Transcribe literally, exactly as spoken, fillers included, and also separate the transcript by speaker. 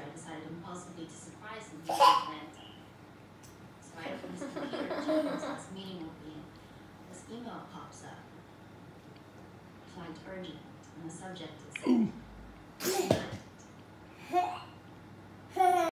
Speaker 1: I decided impulsively to surprise him here in Atlanta. So I open his computer to check when his last meeting will be. This email pops up. Flagged urgent, and the subject is